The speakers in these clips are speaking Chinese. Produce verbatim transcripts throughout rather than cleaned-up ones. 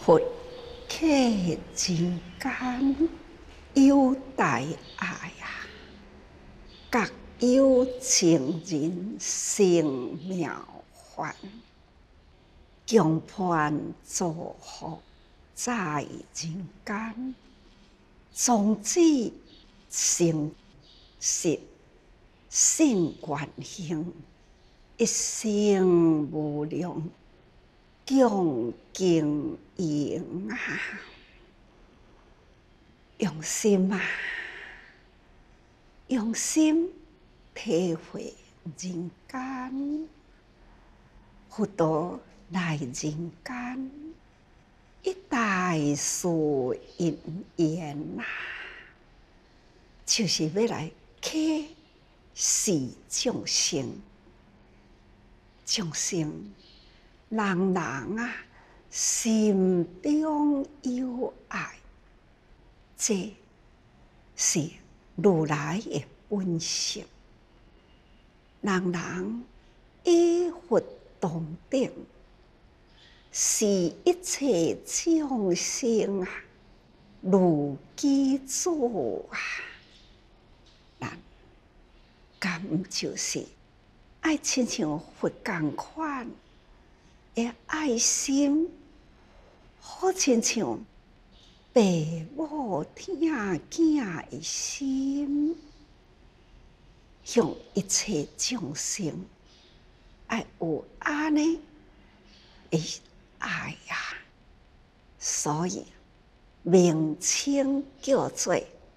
佛客人间有大爱啊，各有情人成妙法，共伴祝福在人间，宗旨成实信愿行，一生无量共经营啊！用心啊，用心体会人间，佛陀来人间，一代事因缘啊，就是要来启示众生。众生人人啊，心中有爱，这是如来的本性。人人与佛同等，是一切众生啊，如己主啊。咱甘就是爱亲像佛同款的爱心，好亲像父母疼囝的心，向一切众生爱有安尼的爱呀、啊，所以名称叫做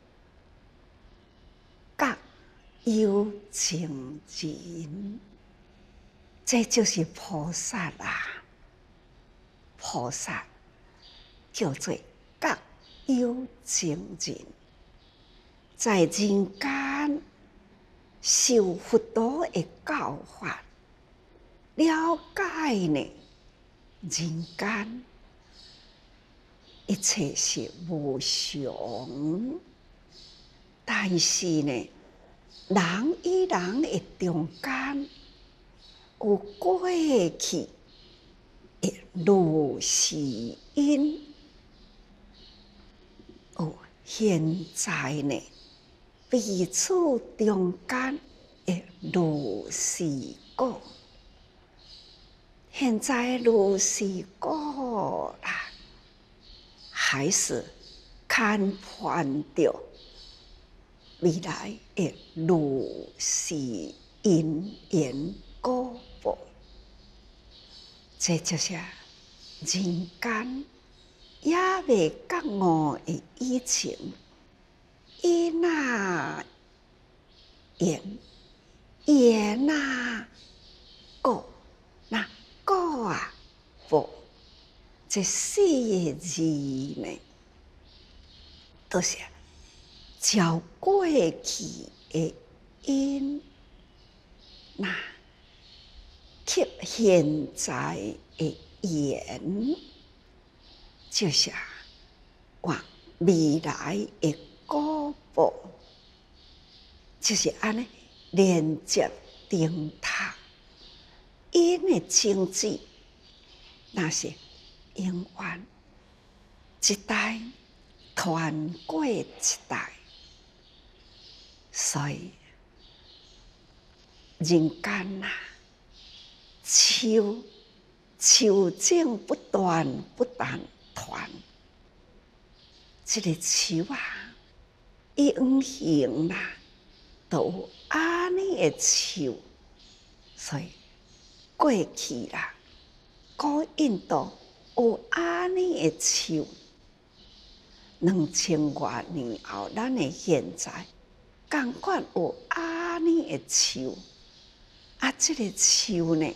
各有情人，这就是菩萨啊！菩萨叫做各有情人，在人间受佛陀的教法，了解呢人间一切是无常，但是呢，人与人的中间有过去的如是因，有现在呢彼此中间的如是果。现在如是果啦，还是看判着未来的如是因缘果报，这就是人间也未觉悟的以前，伊那缘缘那果，那果啊报，这四个字呢，都是照过去的因，那吸现在的缘，就是往未来的果报，就是安尼连接顶塔，因的经济，那是永远一代传过一代，所以人间啊，树树种不断不断传，这个树啊，伊永恒啦，都有安尼的树，所以过去啦，古印度有安尼的树，两千多年后，咱的现在同款有安尼的树，啊，这个树呢，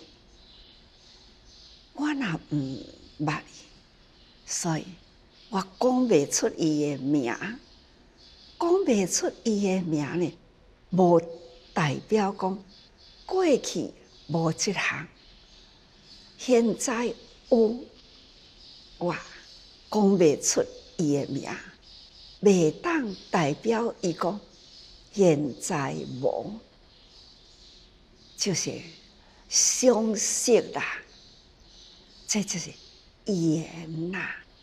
我若唔捌，所以我讲袂出伊的名，讲袂出伊的名呢，无代表讲过去无这项，现在有，我讲袂出伊的名，袂当代表伊讲现在无，就是相识啦，这就是缘啦。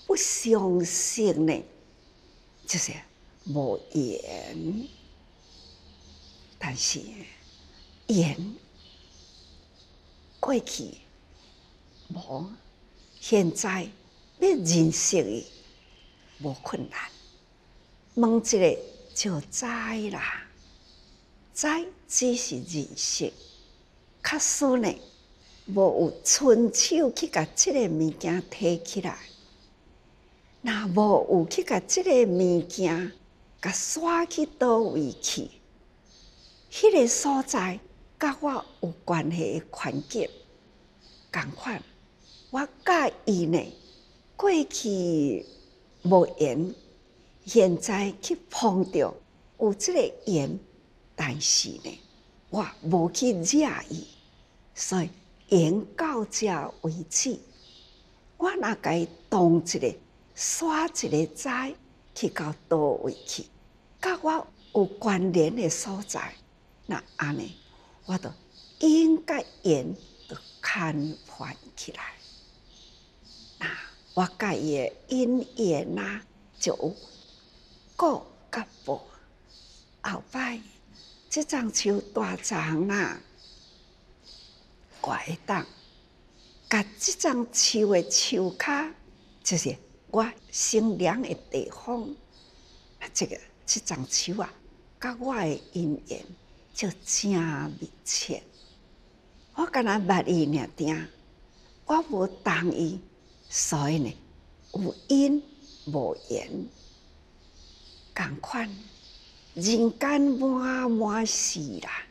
不相信呢，就是无缘。但是缘过去无，现在要认识伊无困难。问一个就知啦，知只是认识，确实呢，无有伸手去甲即个物件摕起来。若无有去甲即个物件，甲刷去倒位去，迄、那个所在甲我有关系的环境，共款，我甲伊呢，过去无缘，现在去碰到有即个缘，但是呢，我无去惹伊，所以缘到这为止。我若甲伊动一个。刷一个灾去到倒位去，甲我有关联的所在，那安尼，我就应该缘就牵翻起来。那我甲伊的因缘啊，就有果甲报。后摆即丛树大丛啦，我会当甲即丛树的树骹，就是。我生长的地方，这个这丛树啊，甲我的因缘就真密切。我敢若捌伊尔定，我无同伊，所以呢，有因无缘。共款，人间满满是啦，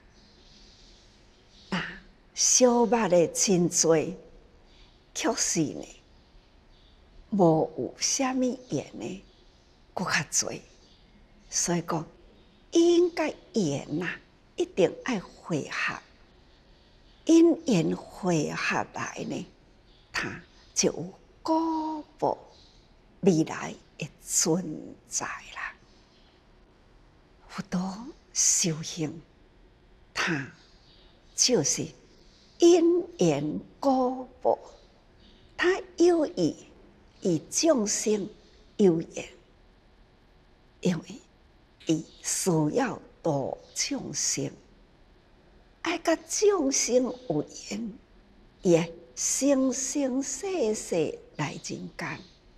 啊，小捌的真多，却是呢。无有啥物缘呢，搁较多，所以讲应该缘呐，一定爱汇合，因缘汇合来呢，它就有果报，未来会存在啦。佛陀修行，它就是因缘果报，它有意。与众生有缘，因为伊需要度众生，爱甲众生有缘，伊会生生世世来人间，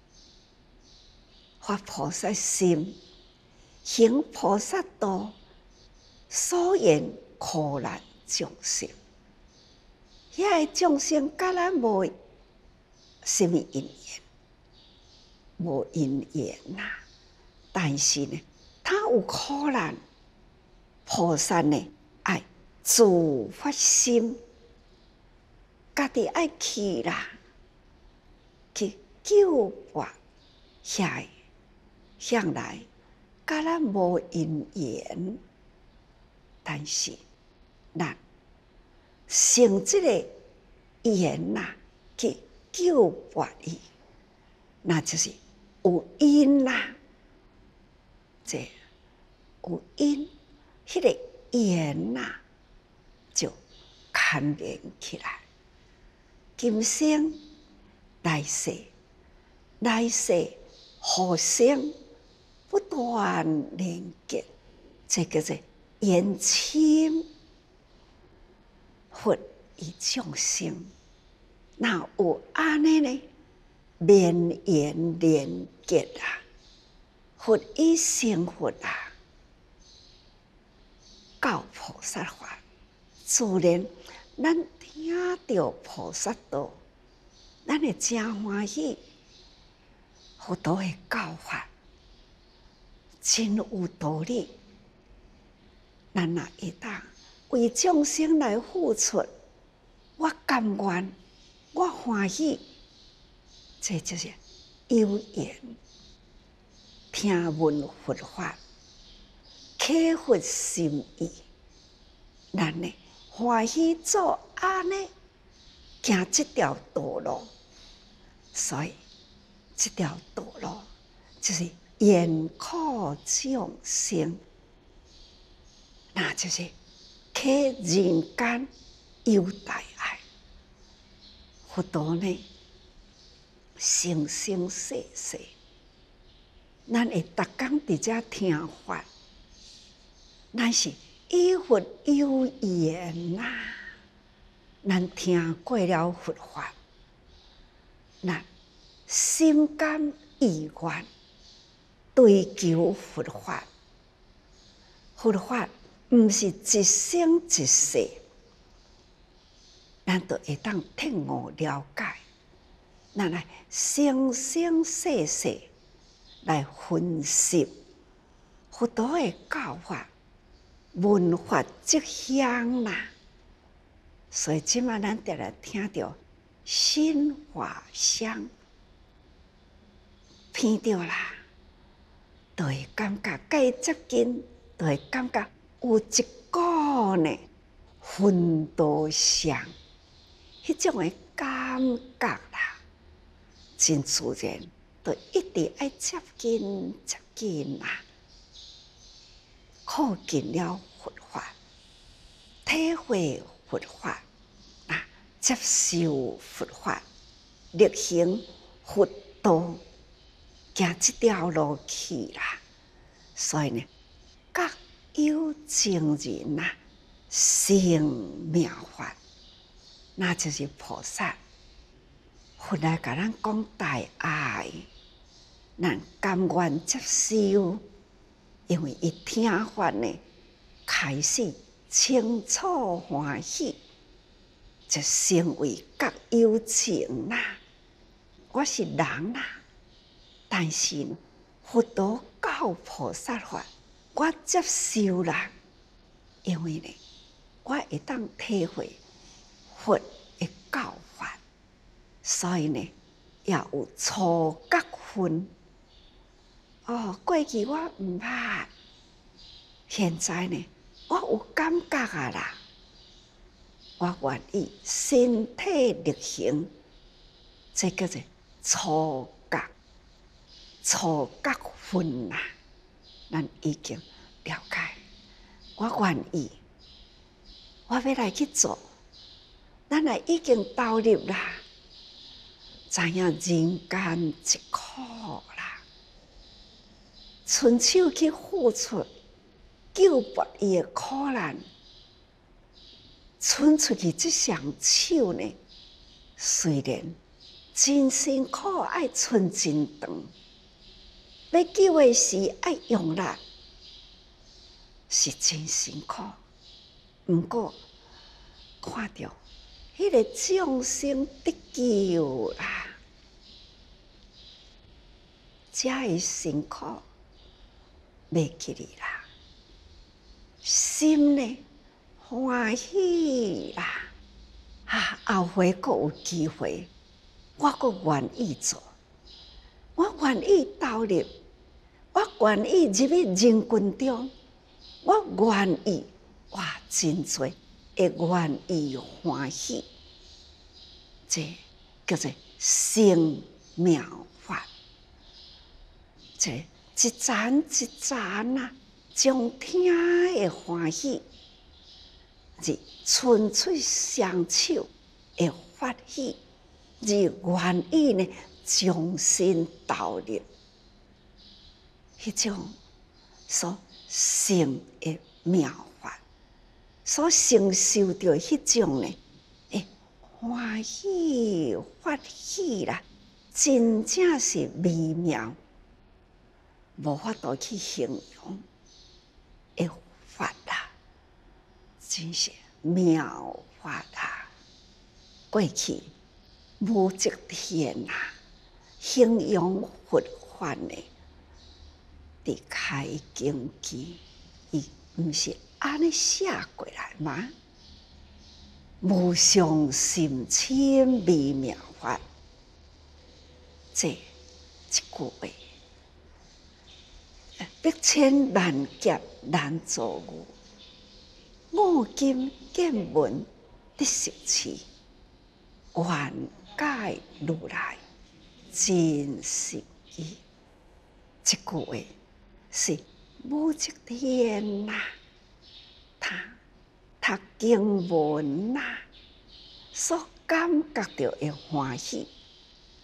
发菩萨心，行菩萨道，所愿苦难众生。遐个众生甲咱无什么因缘。无因缘呐，但是呢，他有苦难，菩萨呢爱自发心，家己爱去啦，去救拔遐向来甲咱无因缘，但是咱成即个缘呐，去救拔伊，那就是。有因啦，这有因，迄、那个缘呐，就牵连起来。今生、来世、来世、后生不断连结，这个是缘亲，佛与众生，那有安尼呢？绵延连结啊，佛以成佛啊，教菩萨法，自然咱听到菩萨道，咱会真欢喜。佛陀的教法真有道理，咱若会当为众生来付出，我甘愿，我欢喜。这就是有缘，听闻佛法，启发心意，咱呢欢喜做安尼，行这条道路，所以这条道路就是缘苦众生，那就是启人间有大爱。佛陀呢？ 生生世世，咱会逐工伫遮听法，咱是以佛有缘呐、啊。咱听过了佛法，咱心甘意愿追求佛法。佛法毋是一生一世，咱就会当听悟了解。咱来生生世世来分析佛陀的教法，闻法即香啦。所以即摆咱定来听到新华香，闻到啦，就会感觉甲伊接近，就会感觉有一股呢熏道香，迄种的感觉啦，真自然，就一直爱接近接近啦，靠近了佛法，体会佛法。接受佛法，力行佛道，行这条路去啦。所以呢，各有情人呐，成妙法，那就是菩萨。佛来甲咱讲大爱，咱甘愿接受，因为伊听法呢，开始清楚欢喜。就成为觉有情啦，我是人啦，但是佛陀教菩萨法，我接受啦，因为呢，我会当体会佛的教法，所以呢，也有初觉分。哦，过去我毋捌，现在呢，我有感觉啊啦。我愿意身体力行，这叫做初觉，初觉分啦。咱已经了解，我愿意，我要来去做。咱也已经投入啦，知影人間疾苦啦，伸手去付出，救拔伊的苦難。伸出去这双手呢，虽然真辛苦，爱伸真长，要救的时爱用力，是真辛苦。不过看到迄个众生得救啦，这的辛苦袂记哩啦，心呢？欢喜啦！啊，后回阁有机会，我阁愿意做，我愿意投入，我愿意入去人群中，我愿意，哇，真多会愿意欢喜，这叫做生妙法。这一层一层啊，将听的欢喜。是伸出双手的发喜，而愿意呢将心投入，迄种所成的妙法，所承受着迄种呢，诶欢喜发喜啦，真正是微妙，无法度去形容的法啦。真是妙法啊！过去武则天啊，形容佛法呢，伫开经期，伊毋是安尼写过来吗？无上甚深微妙法，这一句话，百千万劫难遭遇。我今见闻得受持，愿解如来真实义。这句话是武则天呐、啊，他读经文呐、啊，所感觉到的欢喜，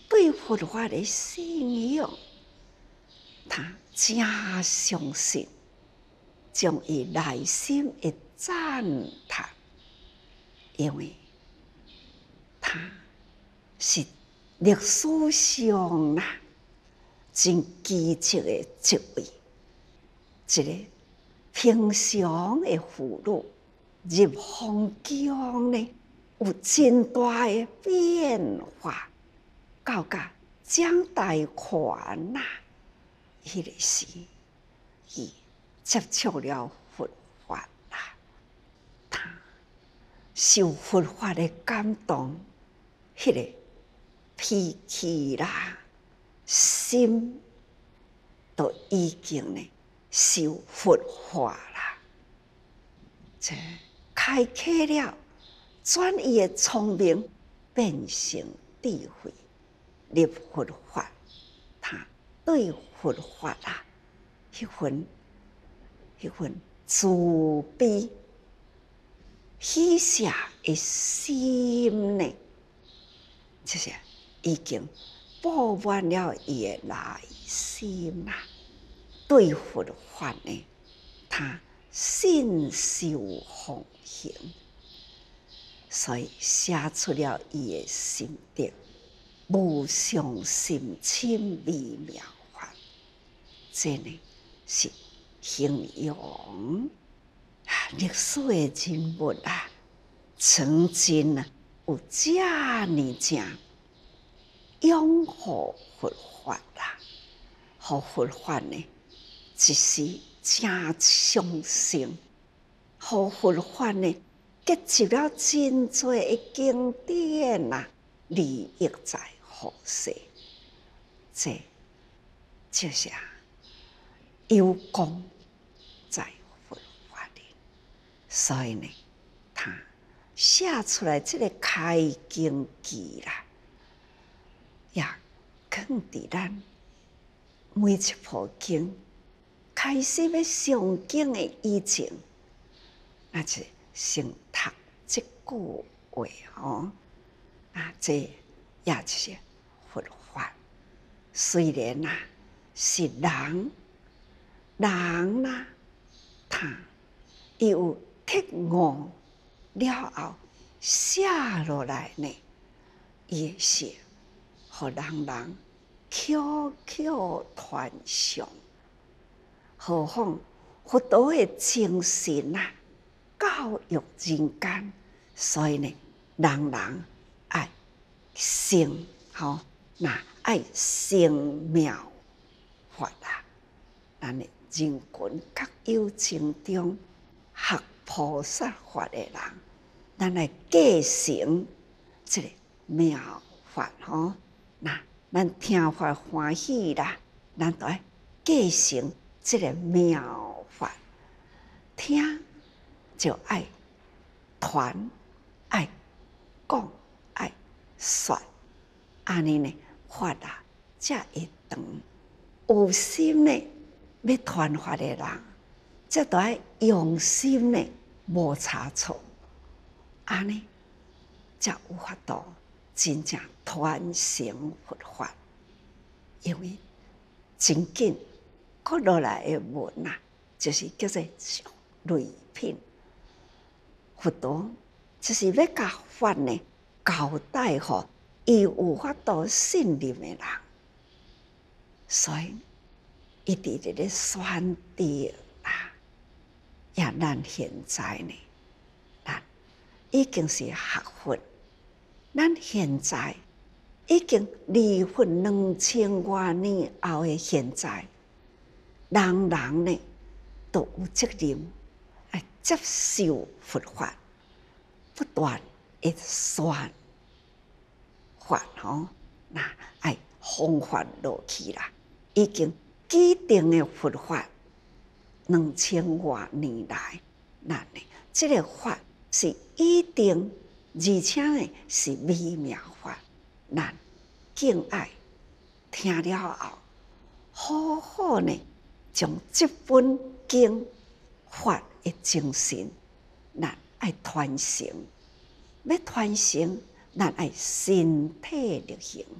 对佛法的信仰，他真相信，将伊内心的赞叹，因为他是历史上啦真奇迹的一位，一个平常的妇女入皇宫呢，有真大的变化。到甲蒋大权呐，迄个时，伊接触了佛法啦，他受佛法的感动，迄、那个脾气啦、心都已经呢受佛化啦，这开启了，转伊的聪明变成智慧。入佛法，他对佛法啊，迄份迄份慈悲喜舍的心呢，就是已经布满了伊的内心啦。对佛法呢，他信受奉行，所以写出了伊的心得。无上深深微妙法，这呢是形容啊历史的人物啊，曾经啊有这呢正拥护佛法啦，互佛法呢一时正相信，互佛法呢结集了真多的经典啊，利益在后世，这就是有功在佛法里，所以呢，他写出来这个开经记啦，也放伫咱每一部经开始要上经的以前，那就先读这句话哦，啊，这也就是佛法。虽然啊是人，人啦，他伊有铁悟了后写落来呢，伊是互人人口口传颂。何况佛陀的精神啊，教育人间，所以呢，人人爱信吼，那爱信妙法啊，咱的人群较有情中学菩萨法的人，咱来继承这个妙法吼。那咱听法欢喜啦，咱就爱继承这个妙法，听就爱传，爱讲，爱说，安尼呢法啊才会长。有心呢要传法的人，则都爱用心呢无差错，安尼才有法度真正传承佛法。因为真紧搁落来的文啊，就是叫做类品。佛陀就是要甲法呢交代互伊有法度信任的人，所以伊伫咧咧宣导啊。也咱现在呢，咱已经是学佛，咱现在已经离佛两千多年后的现在，人人呢都有责任来接受佛法，不断的宣法吼，那爱弘法落去啦。已经既定的佛法，两千多年来，咱呢这个法是一定，而且呢是微妙法。咱敬爱听了后，好好呢将这本经法的精神，咱爱传承。要传承，咱爱身体力行，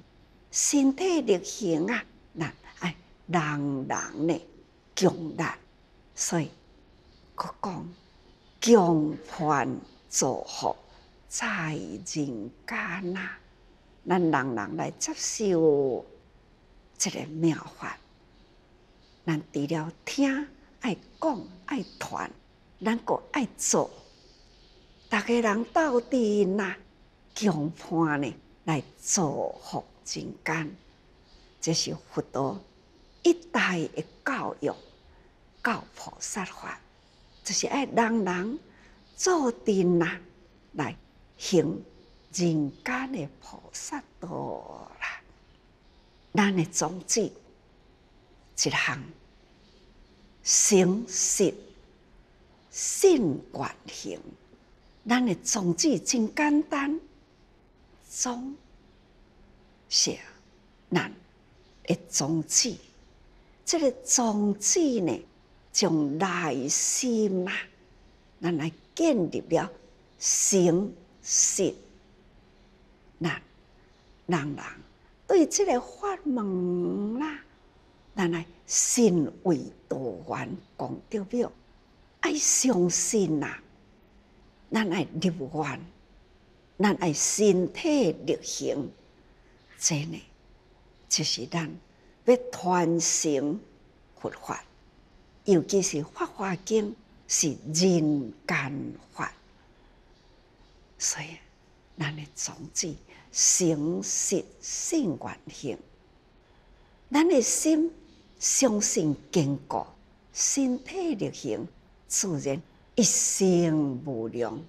身体力行啊，咱爱人人的强力，所以佮讲强盘造福在人间啊，咱人人来接受这个妙法。咱除了听爱讲爱传，咱阁爱做，逐个人斗阵呐，强盘呢来造福人间。这是佛陀一代的教育，教菩萨法，就是爱人人做阵呐，来行人间的菩萨道啦。咱的宗旨一项诚实信愿行，咱的宗旨真简单，宗是咱的宗旨。这个宗旨呢，从内心啊，咱来建立了诚实，咱人人对这个法门啦，咱来信为道源讲着了，爱相信呐、啊，咱爱立愿，咱爱身体力行，这呢，就是咱要传承佛法，尤其是《法华经》是人间法，所以咱的宗旨诚实信愿行，咱的心相信坚固，身体力行，自然一生无量，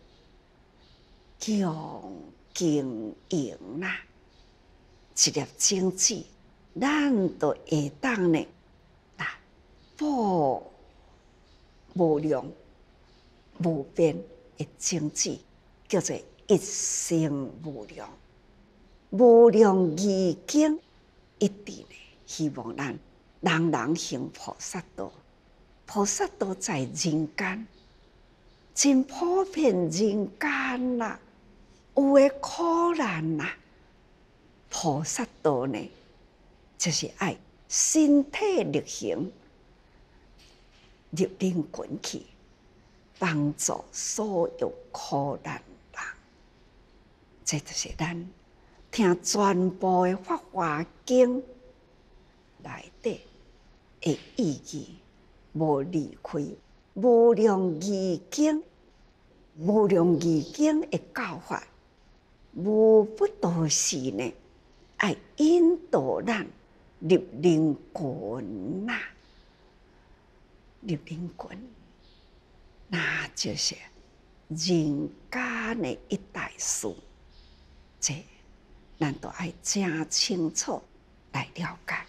强经营啦，一粒种子，咱都会当呢，啊，播无量无边的种子，叫做一生无量。无量义经一直呢，希望咱人人行菩萨道。菩萨道在人间，真普遍人间啦，有诶苦难啦。菩萨道呢，就是爱身体力行，入灵魂去，帮助所有苦难人。这就是咱听全部诶《法华经》内底诶意义。无离开无量义经，无量义经的教法，无不都是呢，爱引导咱入灵魂呐，入灵魂，那就是人间的一大事。这咱都爱真清楚来了解。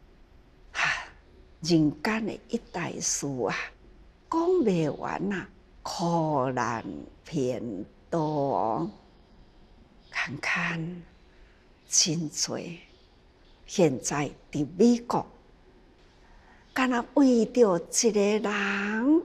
人间的一大事啊，讲袂完啊，苦难偏多，看看真多。现在伫美国，敢若为着一个人、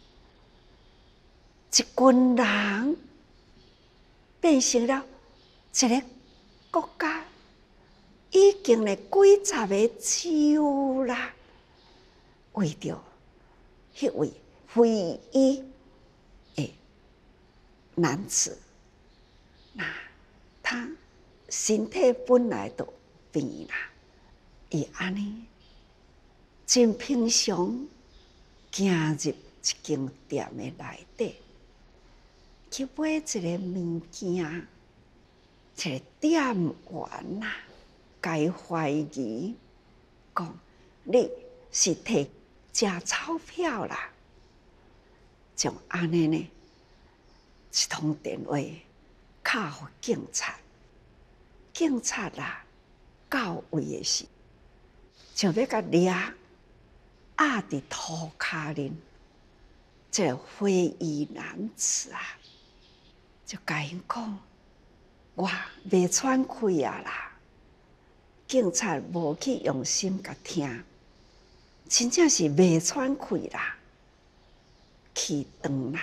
一群人，变成了一个国家，已经咧几十个州啦。为着迄位非裔的男子，那他身体本来就病啦，伊安尼真平常行入一间店的内底，去买一个物件，一个店员呐，该怀疑讲你是摕假钞票啦，像安尼呢，一通电话敲互警察，警察啦到位的时，就要甲掠压伫涂骹面，这个非裔男子啊，就甲因讲：我袂喘气啊啦！警察无去用心甲听。真正是袂喘气啦，气长啦，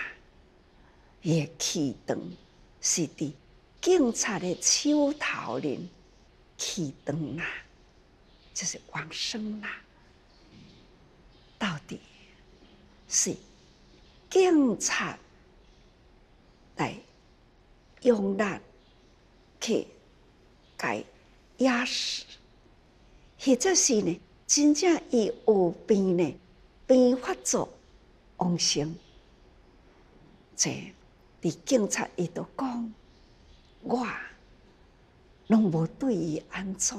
伊个气长是伫警察的手头里， 启灯啦，就是往生啦。到底是警察来用咱去解压死，或者是呢，真正伊有病呢，病发作往生。这伫警察伊就讲，我拢无对伊安怎，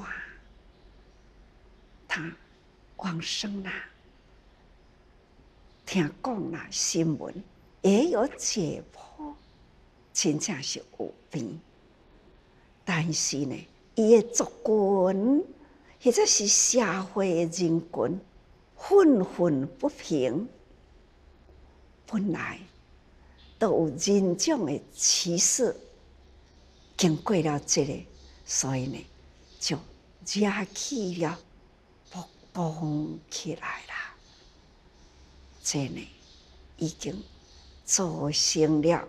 他往生啦。听讲啦，新闻也有解剖，真正是有病，但是呢，伊的族群或者是社会的人群愤愤不平，本来都有人种的歧视，经过了这个，所以呢，就惹起了暴动起来啦。这呢，已经造成了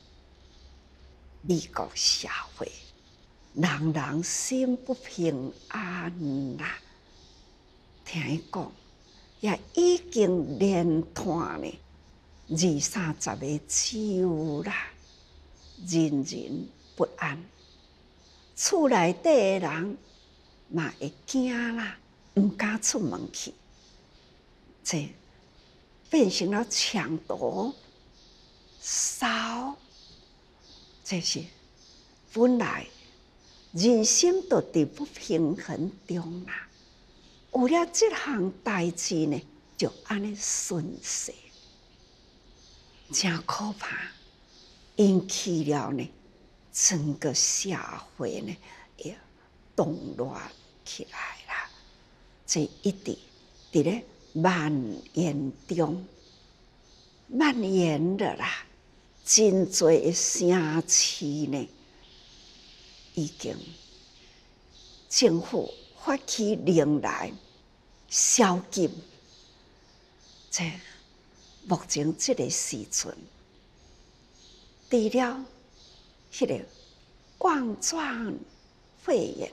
美国社会人人心不平安啦。听伊讲，也已经连断呢二三十个州啦，人人不安。厝内底的人嘛会惊啦，唔敢出门去。这变成了抢夺、烧，这是本来人心都伫不平衡中啦。有了这项代志呢，就安尼顺势，真可怕，引起了呢整个社会呢也动乱起来啦。这一直伫咧蔓延中，蔓延了啦，真多城市呢，已经政府发起令来宵禁。这目前这个时阵，除了迄个冠状肺炎，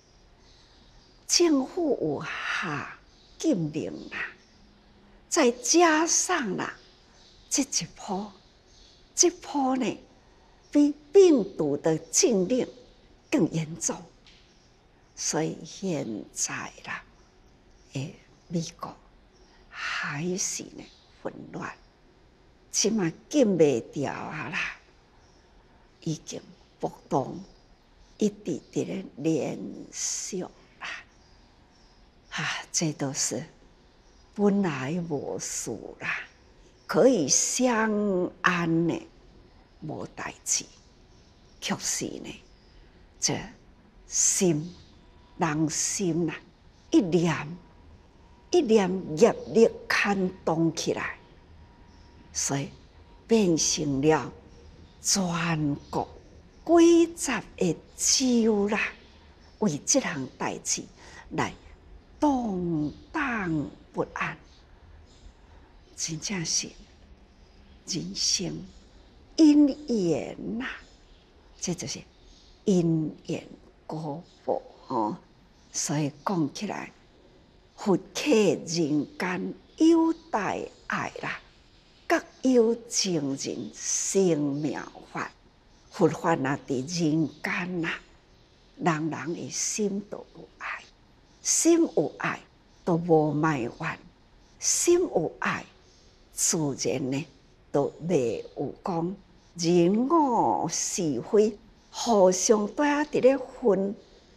政府有下禁令啦，再加上啦，这一波，这波呢，比病毒的禁令更严重，所以现在啦，诶，美国还是呢混乱，起码禁袂掉啊啦，已经暴动一直伫咧连续啦，啊，这都是本来无事啦，可以相安呢，无代志，却是呢，这心人心啦，一念一念业力牵动起来，所以变成了全国几十个州啦，为这项代志来动荡不安，真正是人生因缘呐，这就是因缘果报哦。所以讲起来，佛客人间有大爱啦，各有情人生妙法。佛法啊，伫人间呐，人人的心都有爱，心有爱都无埋怨，心有爱自然呢都袂有讲人我是非，互相对啊伫咧分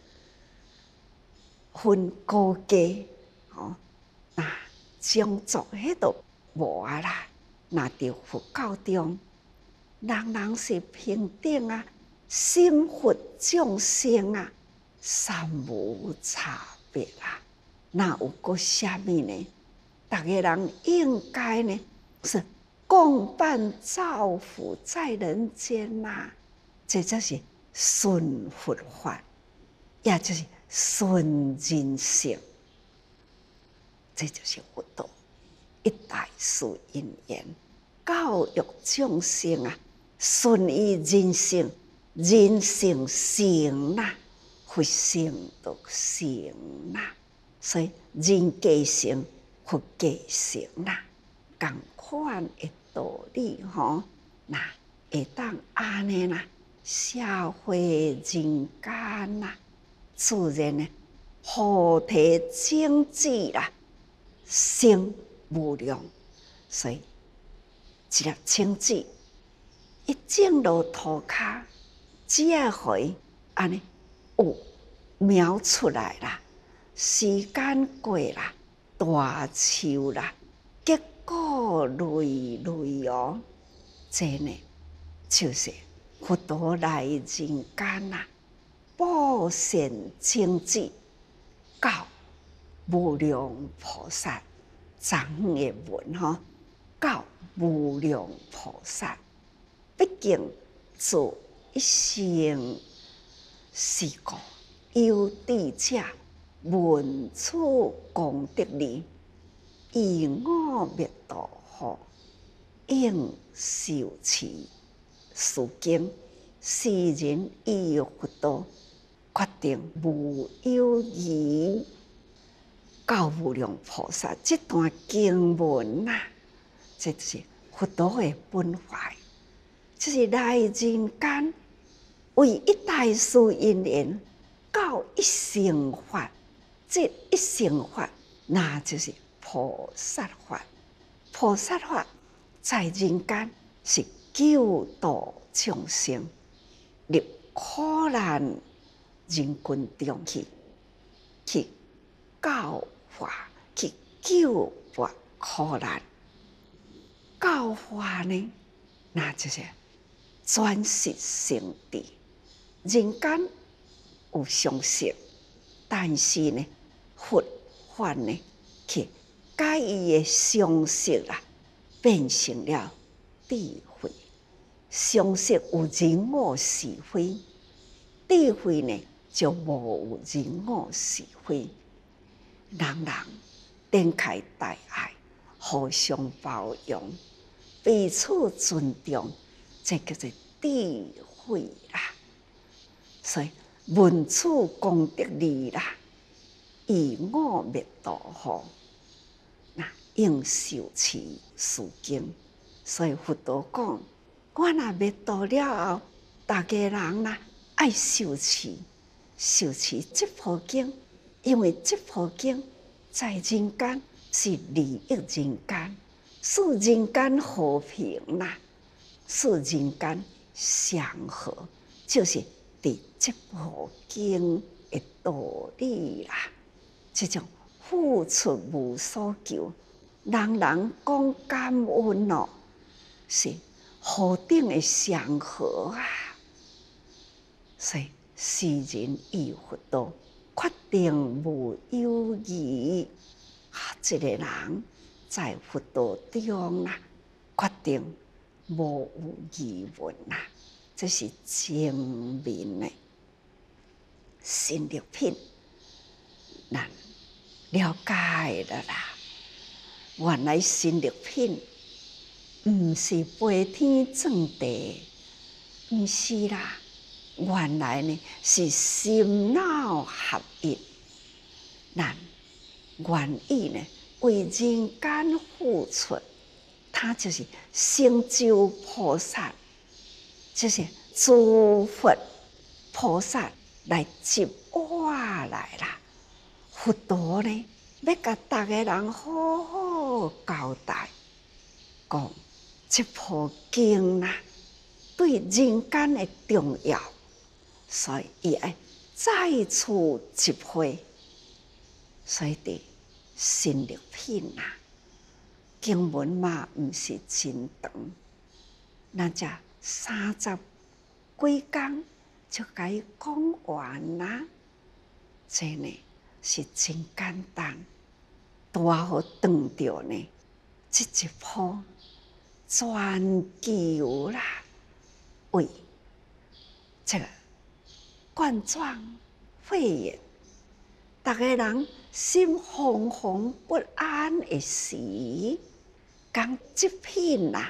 分高低，吼，那种族迄都无啊啦。那伫佛教中，人人是平等啊，心佛众生啊，三无差别啊。那有个啥物呢？大家人应该呢是共伴造福在人间呐、啊，这就是顺佛法，也就是顺人性，这就是佛道一代事因缘，教育众生啊，顺于人性，人性成啦， 佛性就成啦。所以人皆成，佛皆成啦，同款的道理吼。那会当安尼啦，社会人间啦，自然呢，菩提种子啦，生无量。所以一粒种子，一种落土骹，只要互伊安尼有苗出来啦，时间过啦，大树啦，结果累累哦，这呢就是佛陀来人间啦，布施种子，教无量菩萨。昨昏的文吼，教无量菩萨，毕竟做一生是故有智者，闻此功德利，以我灭度后，应受持此经。世人依佛道，决定无有疑。教无量菩萨这段经文啊，这就是佛陀的本怀，这是来人间为一代事因缘，教一乘法。这一乘法，那就是菩萨法。菩萨法在人间是救度众生，入苦难人群中去，去教化，去救拔苦难。教化呢，那就是转世成智。人间有常识，但是呢，佛法呢，去把伊的常识啦，变成了智慧。常识有人我是非，智慧呢就无有人我是非。人人展开大爱，互相包容，彼此尊重，这叫做智慧啦。所以闻此功德利啦，以我灭度后，那应受持此经。所以佛陀讲，我若灭度了后，大家人啦爱受持，受持这部经。因为这部经在人间是利益人间，使人间和平啦，使人间祥和，就是伫这部经的道理啦。这种付出无所求，人人讲感恩哦，是何等的祥和啊！所以世人依佛道，决定无有疑。啊，这个人在佛道中啦，决定无有疑问啦。这是证明的心力品，咱了解了啦。原来心力品毋是飞天转地，毋是啦。原来呢是心脑合一，咱愿意呢为人间付出，他就是成就菩萨，就是诸佛菩萨来接我来啦。佛陀呢要甲大家人好好交代，讲这部经啦对人间的重要。所以伊爱再次集会，所以伫心力品啊，经文嘛毋是真长，那只三十几工就甲伊讲完啦。这呢是真简单，拄啊好断着呢，这一波全球啦，为这个冠状肺炎，大家人心惶惶不安的时，讲这品啦，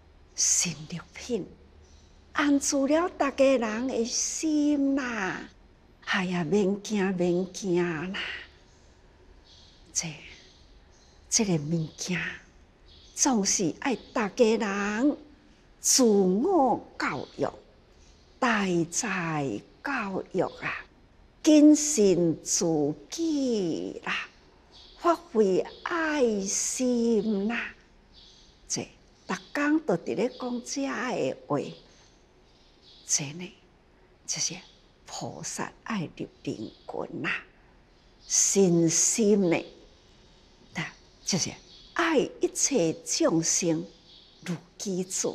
心力品，安住了大家人的心啦。 哎呀，免惊免惊啦！这这个物件，总是爱大家人自我教育、内在教育啊，谨慎自己啦，发挥爱心啦。这逐工都伫咧讲这个话，这呢就是菩萨爱入灵魂啦，身心呢，那就是爱一切众生如己主，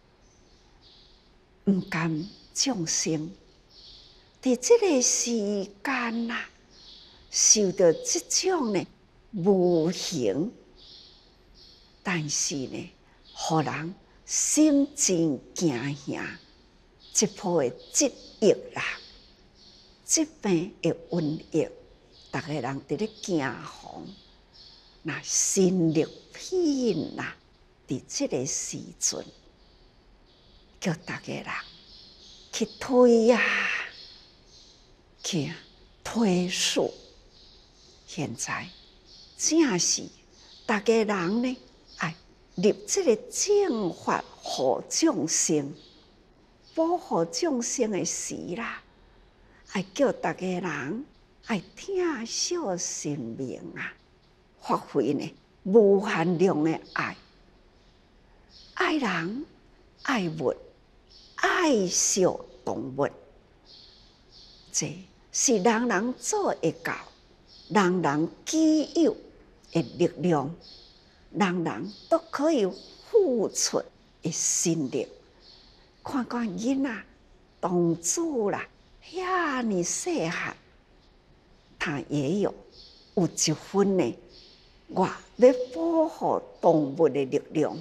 毋甘众生伫即个时间啦，受到即种呢无形，但是呢，互人心真惊吓，一波的疾疫啦，疾病的瘟疫，逐个人伫咧惊慌，那心力品啦，伫即个时阵，叫逐个人去推呀、啊，去推述。现在正是逐个人呢，爱立即个正法，护众生，保护众生的时啦，爱叫逐个人爱疼惜生命啊，发挥呢无限量的爱，爱人、爱物、爱惜动物，这是人人做会到。人人具有的力量，人人都可以付出的心力。看看囡仔、童子啦，遐尼细汉，他也有有一分呢，我要保护动物的力量。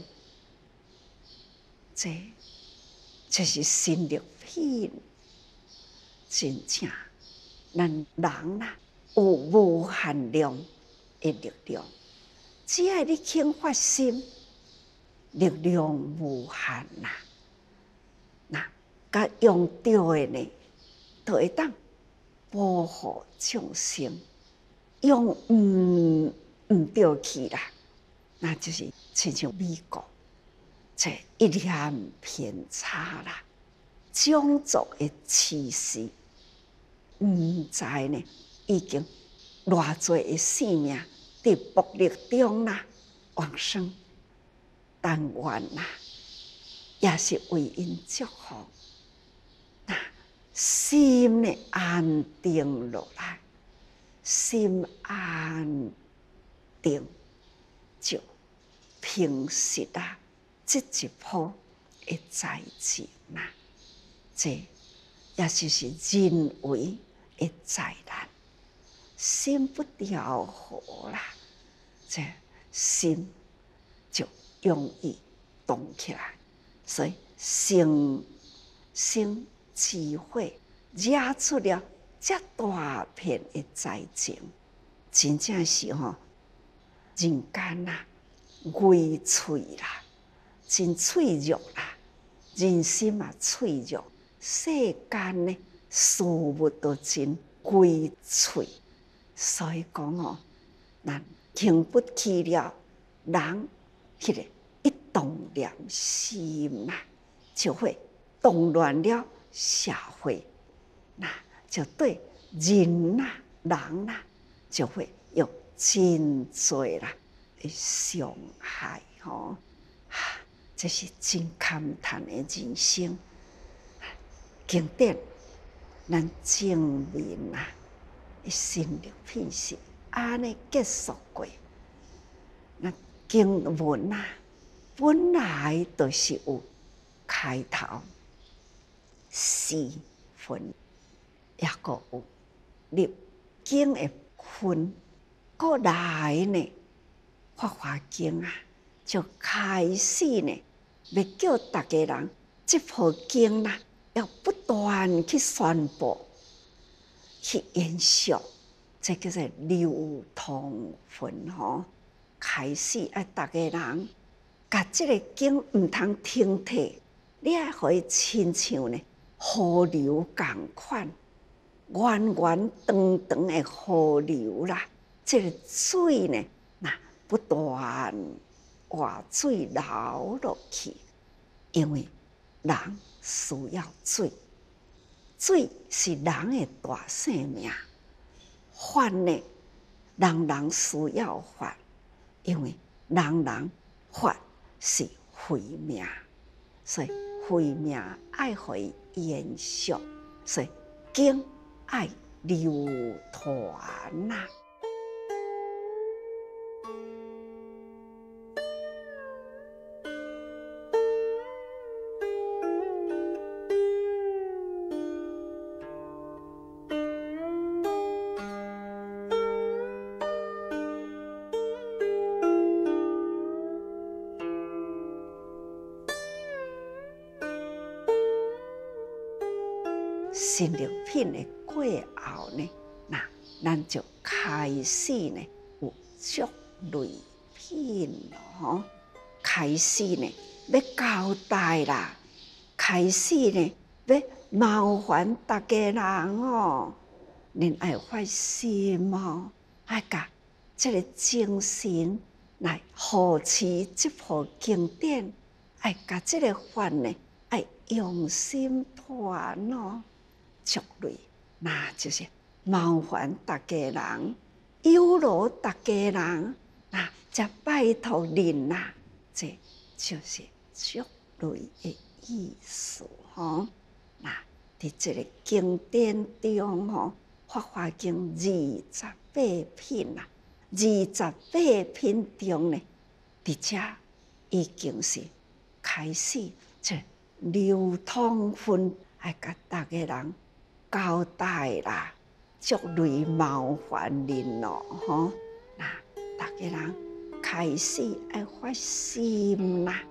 这就是心力品，真正咱人啦。有无限量的力量，只要你肯发心，力量无限啦。那甲用对的呢，就会当保护众生；用唔唔对去啦，那就是亲像美国，这一念偏差啦，种族的歧视，唔知呢。已经偌侪的性命伫暴力中啦，往生，但愿啦，也是为因祝福。那心呢安定落来，心安定，就平息啦，这一波的灾情啦，这也就是人为的灾难。心不调和啦，这心就容易动起来，所以生生智慧惹出了这大片的灾情，真正是吼、哦、人间啦，微脆啦，真脆弱啦，人心嘛脆弱，世间呢事物都真微脆。所以讲哦，咱经不起了人迄个一动念心呐，就会动乱了社会，那就对人呐、人呐，就会有真多啦的伤害吼。这是真堪叹的人生。经典，咱证明啊。心力品是安尼结束过。那经文啊，本来就是有开头、四分，也个有入经的分，过来呢，法华经啊，就开始呢，要叫大家人这部经啦，要不断去宣布。去延续，这叫做流通分吼。开始爱逐个人，甲即个经毋通停退，你爱互伊亲像呢河流共款源源长长的河流啦，这个水呢，那不断活水流落去，因为人需要水，水是人的大生命。饭呢，人人需要饭，因为人人饭是慧命，所以慧命爱互伊延续，所以经爱流传呐、啊。新六品的过后呢，那咱就开始呢有足类品咯。开始呢要交代啦，开始呢要麻烦大家人哦，恁爱发心哦，爱甲这个精神来护持这部经典，爱甲这个法呢爱用心传哦。族类，那就是麻烦大家人，忧劳大家人，那则拜托恁啦，这就是族类的意思吼。那伫这个经典中吼，《法华经》二十八品啦，二十八品中呢，伫遮已经是开始这流通分，爱甲大家人交代啦，足类麻烦恁咯吼。那大家人开始爱发心啦。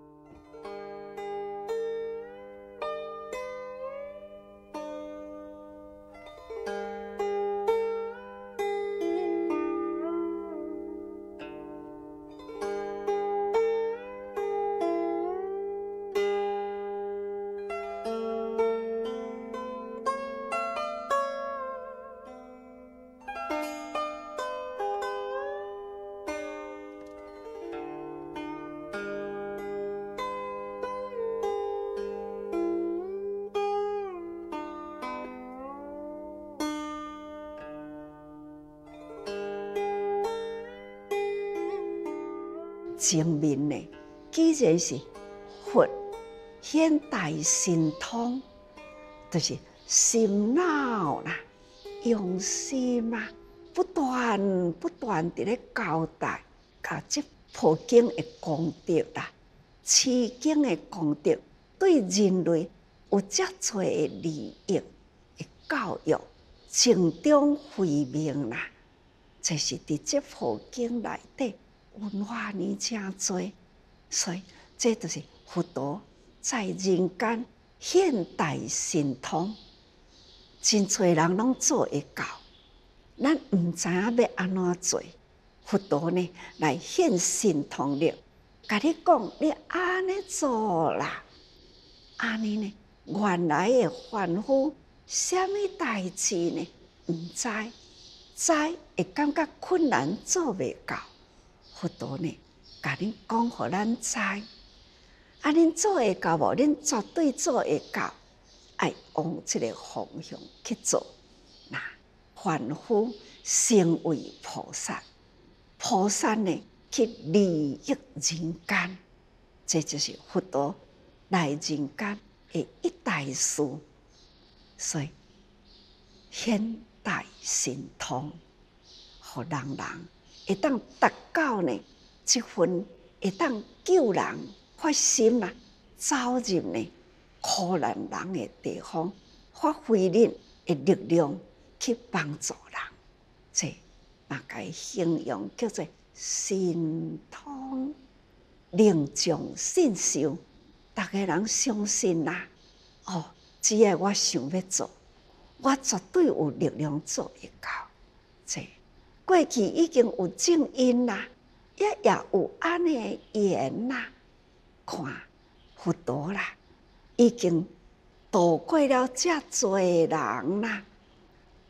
前面呢，既然是佛现代神通，就是心脑啦、用心啊，不断不断地咧交代，甲这部经的功德啦，持经的功德，对人类有遮多的利益的教育，正中慧命啦，这是伫这部经内底。文化呢真多，所以这就是佛陀在人间现代神通，真多人拢做会到，咱唔知影要安怎做。佛陀呢来现神通力，甲你讲，你安尼做啦，安尼呢原来的凡夫，什么代志呢？唔知，知会感觉困难，做袂到。佛陀呢，甲恁讲，互咱知，啊，恁做会到无？恁绝对做会到，爱往这个方向去做。那凡夫成为菩萨，菩萨呢去利益人间，这就是佛陀来人间的一大事。所以现代神通，互人人会当达到呢，这份会当救人发心啊，走入呢苦难人的地方，发挥恁的力量去帮助人，这嘛该形容叫做神通，能将信受，大家人相信啦、啊。哦，只要我想要做，我绝对有力量做会到。这过去已经有正因啦，也也有安尼缘啦。看佛陀啦，已经度过了遮多人啦，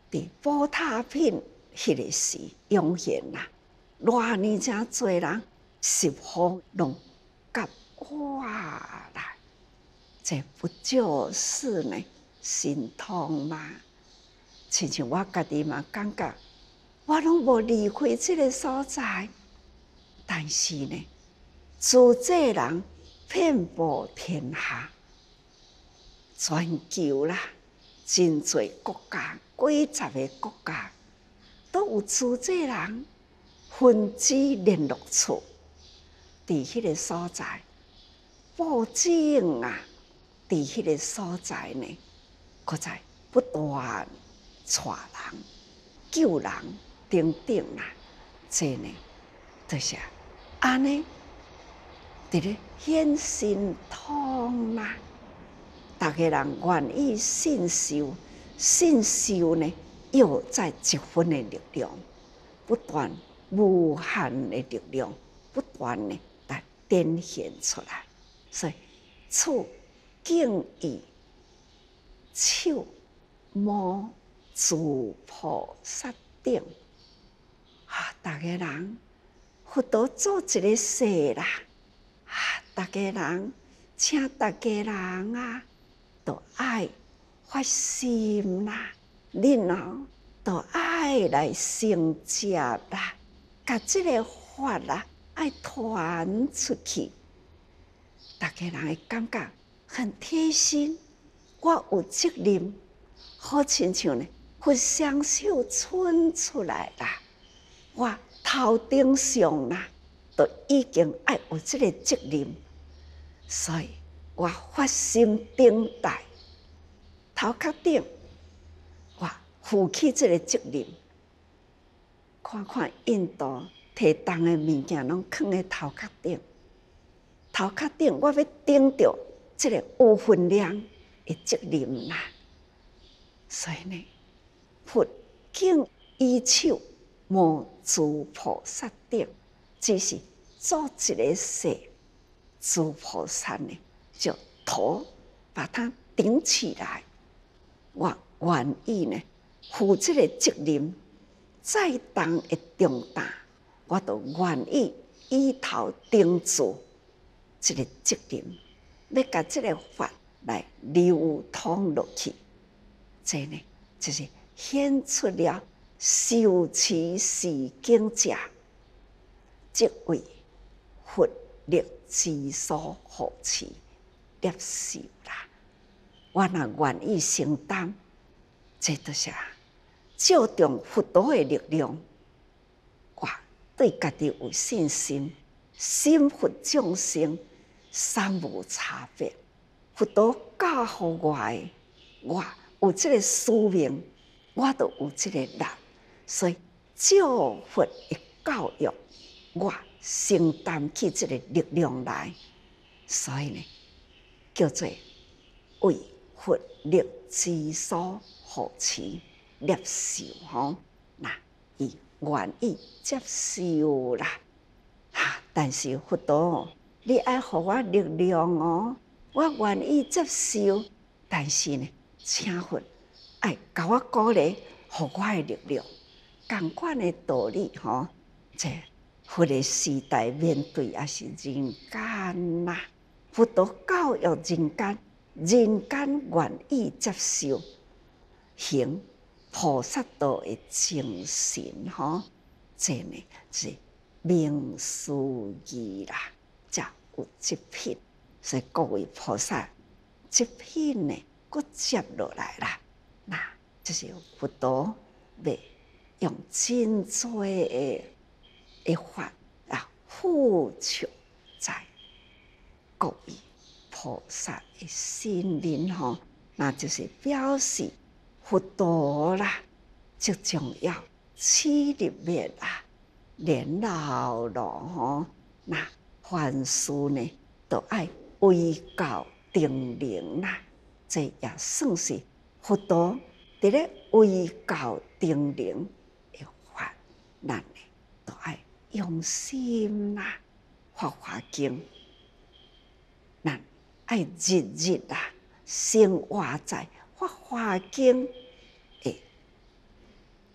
伫宝塔品迄个时涌现啦，偌尼真侪人十方拢甲哇啦，这不就是呢心痛吗？亲像我家己嘛感觉，我拢无离开这个所在，但是呢，自济人遍布天下，全球啦，真侪国家，几十个国家都有自济人分支联络处，伫迄个所在，报警啊，伫迄个所在呢，搁在不断带人、救人等等啦，这呢，就是安尼，伫咧显心痛啦。大家人愿意信受，信受呢，又再一分的力量，不断无限的力量，不断的来展现出来。所以，处敬意，手摸诸菩萨顶，啊！大家人佛陀做一个事啦，啊！大家人，请大家人啊！都爱发心啦，然后都爱来承接啦，把这个法啦爱传出去，大家人会感觉很贴心。我有责任，好亲像呢，佛双手伸出来啦，我头顶上啦，都已经爱有这个责任，所以。我发心顶戴，头壳顶，我负起这个责任。看看印度摕重的物件，拢放在头壳顶。头壳顶，我要顶着这个有分量的责任啦。所以呢，佛敬依手摸诸菩萨顶，只是做一个事，诸菩萨呢。就头把它顶起来，我愿意呢负这个责任，再重的重担，我都愿意以头顶住这个责任，要把这个法来流通落去。这呢，就是显出了受持是经者，即为佛力之所护持。接受啦，我若愿意承担，这就是照重佛陀的力量。我对家己有信心，心佛众生三无差别。佛陀教予我的，我有这个使命，我都有这个力，所以照佛的教育，我承担起这个力量来。所以呢。叫做为佛力之所护持，接受吼，那伊愿意接受啦。哈，但是佛陀，你爱给我力量哦，我愿意接受，但是呢，请佛爱甲我鼓励，给我的力量。同款的道理吼，这佛的时代面对也是人间呐。佛陀教育人间，人间愿意接受，行菩萨道的精神，吼，这呢是名师义啦，才有这品。所以各位菩萨，这品呢，佫接落来啦，那就是佛陀要用真多的的法啊，付出在。各位菩萨的心灵吼，那就是表示佛陀啦，最重要。起入灭啦，年老了吼，那凡事呢，都爱为教定灵啦。这也算是佛陀伫咧为教定灵的法，咱呢都爱用心啦，法华经。咱爱日日啊，生活在法华经的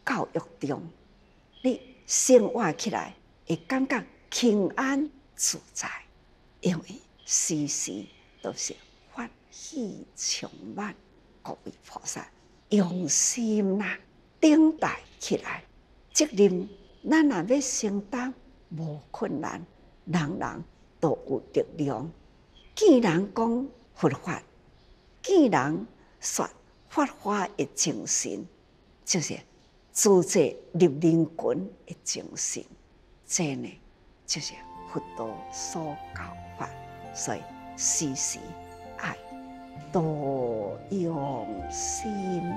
教育中，你生活起来会感觉平安自在，因为时时都是法喜充满。各位菩萨用心啦，顶戴起来，责任咱若要承担，无困难，人人都有力量。既然讲佛法，既然说法华的精神，就是自在入人群的精神，这呢就是佛陀所教法，所以时时爱多用心。